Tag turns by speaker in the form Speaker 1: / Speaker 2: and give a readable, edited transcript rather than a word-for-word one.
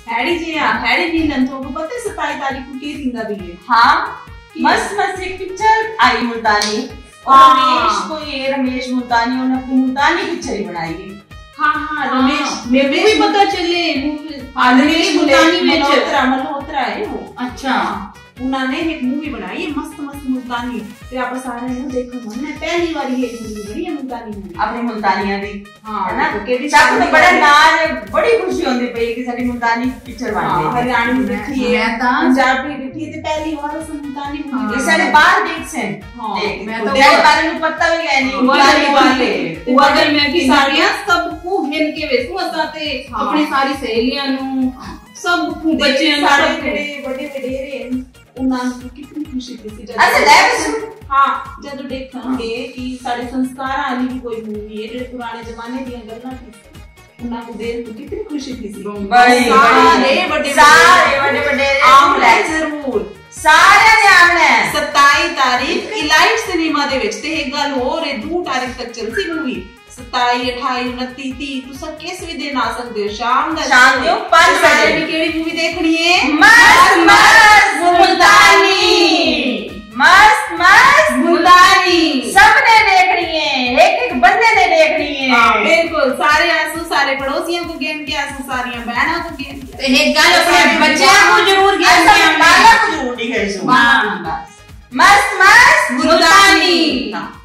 Speaker 1: हैडी जी हां हैडी जी लंथो को पता है 27 तारीख को की थिंगा भी है।
Speaker 2: हां मस्त मस्त एक पिक्चर आई मुल्तानी और रमेश मुल्तानी ने अपनी मुल्तानी पिक्चर ही बनाई है।
Speaker 1: हां रमेश मैं भी पता चले रमेश मुल्तानी में मल्होत्रा है वो। अच्छा उन्होंने एक मूवी बनाई है मस्त मस्त मुल्तानी ते आप सारे ने देखो मन है पहली बार ये मूवी बड़ी है मुल्तानी में
Speaker 2: अपनी मुल्तानिया दी
Speaker 1: हां
Speaker 2: है ना केडी साथ तो बड़ा नाज बड़ी खुशी होंदी पई कि साडी मुल्तानी पिक्चर बन गई।
Speaker 1: हरियाणवी दिखी है पंजाबी दिखी ते पहली बार मुल्तानी मूवी
Speaker 2: ये सारे बाहर देख से मैं तो मेरे बारे में पता भी है नहीं मुल्तानी वाले
Speaker 1: अगर मैं की साड़ियां सबको हिल के वेसू असाते अपनी सारी सहेलियां नु सब बच्चे सारे बड़े बड़े उन्हां को कितनी खुशी थी जब अच्छा लेव हां जब देखंगे कि सारे संस्कार वाली भी कोई मूवी है जो पुराने जमाने दी गल्ला थी उन्हां को देख के कितनी खुशी थी सारे बड़े आमले जरूर सारे ने आमले 27 तारीख इलाइट सिनेमा दे विच ते एक गल और है 2 तारीख तक चलसी मूवी 27 28 29 30 तुसा किस भी दिन आ सकते हो शाम दे 5 बजे भी केड़ी मूवी देखनी है मस्त मस्त मुल्तानी मस्त मस्त मुल्तानी सबने देखनी है एक बंदे ने देखनी है बिल्कुल सारे आंसू सारे पड़ोसियों को गेम के आंसू सारियां बहनों को गेम एक गल अपने बच्चों को जरूर गेम के माला को जरूर दिखाइसो मस्त मस्त मुल्तानी